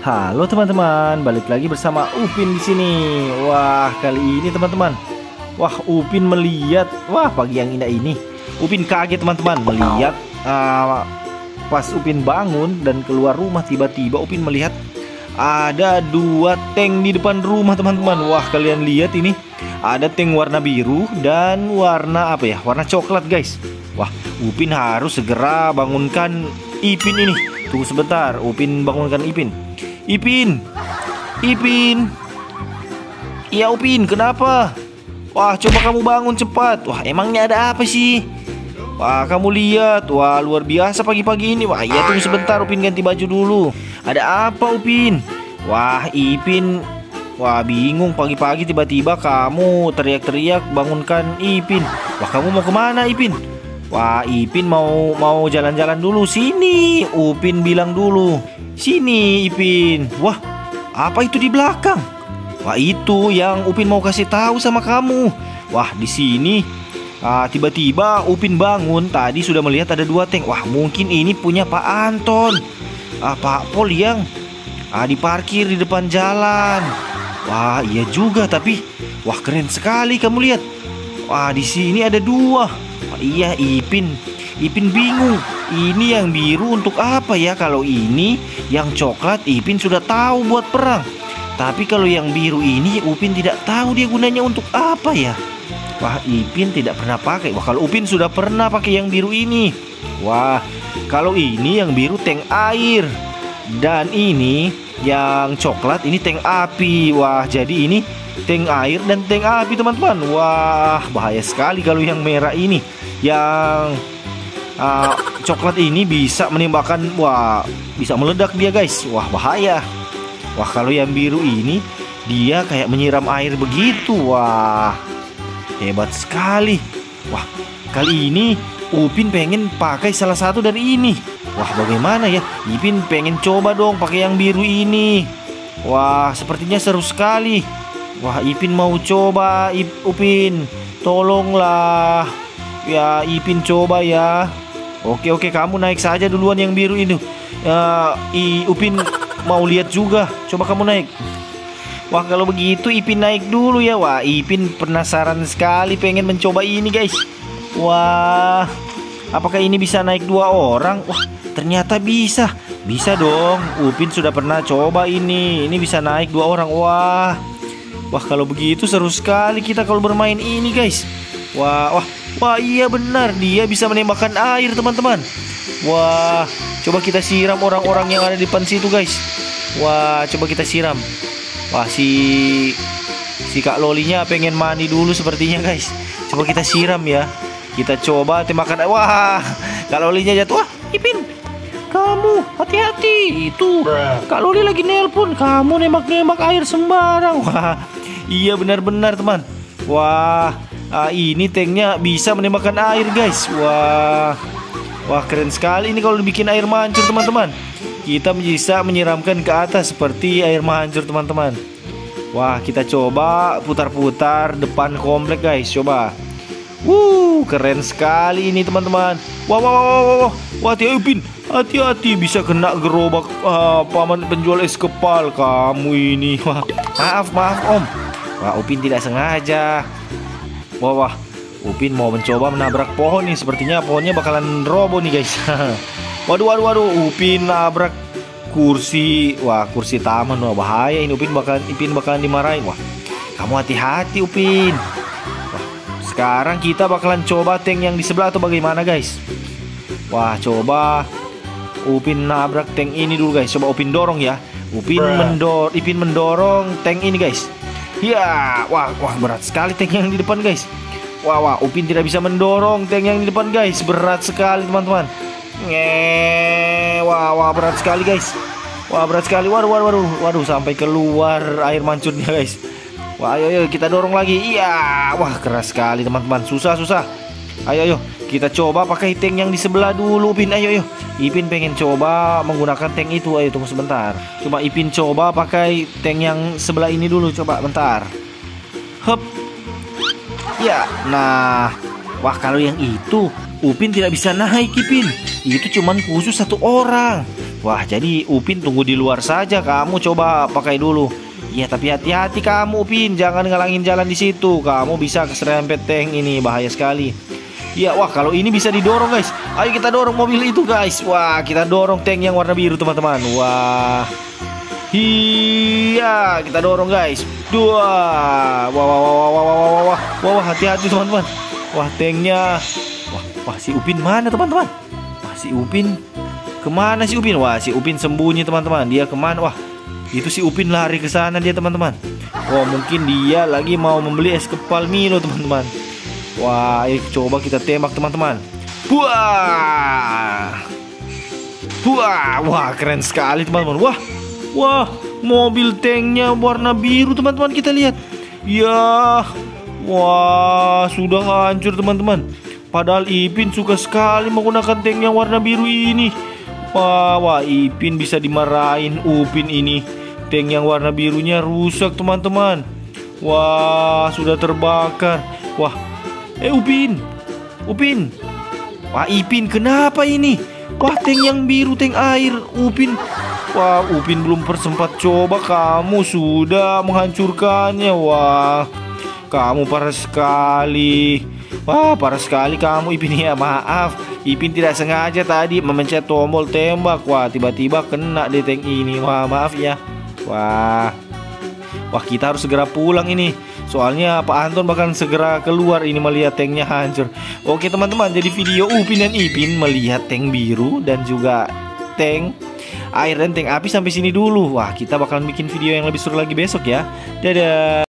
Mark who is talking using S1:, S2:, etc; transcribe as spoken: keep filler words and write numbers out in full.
S1: Halo teman-teman, balik lagi bersama Upin di sini. Wah, kali ini teman-teman, wah Upin melihat, wah pagi yang indah ini, Upin kaget teman-teman melihat uh, pas Upin bangun dan keluar rumah, tiba-tiba Upin melihat ada dua tank di depan rumah teman-teman. Wah, kalian lihat ini, ada tank warna biru dan warna apa ya? Warna coklat guys. Wah, Upin harus segera bangunkan Ipin ini. Tunggu sebentar, Upin bangunkan Ipin. Ipin, Ipin, iya Upin, kenapa? Wah, coba kamu bangun cepat. Wah, emangnya ada apa sih? Wah, kamu lihat, wah luar biasa pagi-pagi ini. Wah, iya tunggu sebentar, Upin ganti baju dulu. Ada apa Upin? Wah, Ipin, wah bingung pagi-pagi tiba-tiba kamu teriak-teriak bangunkan Ipin. Wah, kamu mau kemana Ipin? Wah, Ipin mau mau jalan-jalan dulu. Sini, Upin bilang dulu. Sini, Ipin. Wah, apa itu di belakang? Wah, itu yang Upin mau kasih tahu sama kamu. Wah, di sini ah, tiba-tiba Upin bangun. Tadi sudah melihat ada dua tank. Wah, mungkin ini punya Pak Anton. Ah, Pak Pol yang ah, diparkir di depan jalan. Wah, iya juga. Tapi, wah keren sekali kamu lihat. Wah, di sini ada dua. Wah, iya, Ipin. Ipin bingung. Ini yang biru untuk apa ya? Kalau ini yang coklat, Ipin sudah tahu buat perang. Tapi kalau yang biru ini, Upin tidak tahu dia gunanya untuk apa ya. Wah, Ipin tidak pernah pakai. Wah, kalau Upin sudah pernah pakai yang biru ini. Wah, kalau ini yang biru tank air. Dan ini yang coklat, ini tank api. Wah, jadi ini tank air dan tank api teman-teman. Wah, bahaya sekali kalau yang merah ini. Yang uh, coklat ini bisa menembakkan, wah bisa meledak dia guys. Wah, bahaya. Wah, kalau yang biru ini dia kayak menyiram air begitu. Wah, hebat sekali. Wah, kali ini Upin pengen pakai salah satu dari ini. Wah, bagaimana ya? Ipin pengen coba dong pakai yang biru ini. Wah, sepertinya seru sekali. Wah, Ipin mau coba. Ip, Upin, tolonglah. Ya, Ipin coba ya. Oke, oke, kamu naik saja duluan yang biru ini. Uh, I, Upin mau lihat juga. Coba kamu naik. Wah, kalau begitu Ipin naik dulu ya. Wah, Ipin penasaran sekali pengen mencoba ini guys. Wah, apakah ini bisa naik dua orang? Wah, ternyata bisa. Bisa dong. Upin sudah pernah coba ini. Ini bisa naik dua orang. Wah. Wah, kalau begitu seru sekali kita kalau bermain ini guys. Wah, wah, wah iya benar. Dia bisa menembakkan air teman-teman. Wah, coba kita siram orang-orang yang ada di depan situ guys. Wah, coba kita siram. Wah, si Si Kak Lolinya pengen mandi dulu sepertinya guys. Coba kita siram ya. Kita coba tembakan. Wah, Kak Lolinya jatuh. Wah, Ipin, kamu hati-hati. Itu Kak Loli lagi nelpon. Kamu nembak-nembak air sembarang. Wah, iya benar-benar teman. Wah, ah, ini tanknya bisa menembakkan air guys. Wah, wah keren sekali ini kalau dibikin air mancur teman-teman. Kita bisa menyiramkan ke atas seperti air mancur teman-teman. Wah, kita coba putar-putar depan komplek guys. Coba. Wuh, keren sekali ini teman-teman. Wah, wah, wah, wah, wah. Wah, hati-hati Upin. Hati-hati bisa kena gerobak uh, paman penjual es kepal kamu ini. Wah, maaf, maaf Om. Wah, Upin tidak sengaja. Wah, wah, Upin mau mencoba menabrak pohon nih. Sepertinya pohonnya bakalan roboh nih guys. Waduh, waduh, waduh, Upin nabrak kursi. Wah, kursi taman. Wah, bahaya ini. Upin bakalan, Upin bakalan dimarahin. Wah, kamu hati-hati Upin. Wah, sekarang kita bakalan coba tank yang di sebelah atau bagaimana guys. Wah, coba Upin nabrak tank ini dulu guys. Coba Upin dorong ya. Upin mendor, Upin mendorong tank ini guys. Ya, wah, wah berat sekali tank yang di depan guys. Wah, wah, Upin tidak bisa mendorong tank yang di depan guys. Berat sekali teman-teman. Nge, wah, wah berat sekali guys. Wah, berat sekali. Waduh, waduh, waduh, waduh, sampai keluar air mancurnya guys. Wah, ayo, ayo kita dorong lagi. Iya, wah keras sekali teman-teman. Susah, susah. Ayo, ayo, kita coba pakai tank yang di sebelah dulu, Upin. Ayo, ayo. Ipin pengen coba menggunakan tank itu. Ayo, tunggu sebentar. Coba Ipin coba pakai tank yang sebelah ini dulu. Coba, bentar. Hup. Ya, nah. Wah, kalau yang itu Upin tidak bisa naik, Ipin. Itu cuman khusus satu orang. Wah, jadi Upin tunggu di luar saja. Kamu coba pakai dulu. Ya, tapi hati-hati kamu, Upin. Jangan ngalangin jalan di situ. Kamu bisa keserempet tank ini. Bahaya sekali. Ya, wah kalau ini bisa didorong, guys. Ayo kita dorong mobil itu, guys. Wah, kita dorong tank yang warna biru, teman-teman. Wah. Iya, kita dorong, guys. Dua. Wah, wah, wah, wah, wah, wah, wah, wah, wah, hati-hati, teman-teman. Wah, tanknya. Wah, wah, si Upin mana, teman-teman? Wah, si Upin. Kemana si Upin? Wah, si Upin sembunyi, teman-teman. Dia kemana? Wah, itu si Upin lari ke sana dia, teman-teman. Wah, mungkin dia lagi mau membeli es kepal Milo, teman-teman. Wah, ayo coba kita tembak, teman-teman. Wah, wah, wah, keren sekali, teman-teman. Wah, wah, mobil tanknya warna biru, teman-teman. Kita lihat. Ya, wah, sudah hancur, teman-teman. Padahal Ipin suka sekali menggunakan tank yang warna biru ini. Wah, wah, Ipin bisa dimarahin Upin ini. Tank yang warna birunya rusak, teman-teman. Wah, sudah terbakar. Wah, eh Upin, Upin. Wah, Ipin, kenapa ini? Wah, tank yang biru, tank air, Upin. Wah, Upin belum persempat coba, kamu sudah menghancurkannya. Wah, kamu parah sekali. Wah, parah sekali kamu, Ipin. Ya, maaf, Ipin tidak sengaja tadi memencet tombol tembak. Wah, tiba-tiba kena di tank ini. Wah, maaf ya. Wah, wah, kita harus segera pulang ini. Soalnya Pak Anton bahkan segera keluar ini melihat tanknya hancur. Oke, teman-teman, jadi video Upin dan Ipin melihat tank biru dan juga tank air dan tank api sampai sini dulu. Wah, kita bakalan bikin video yang lebih seru lagi besok ya. Dadah.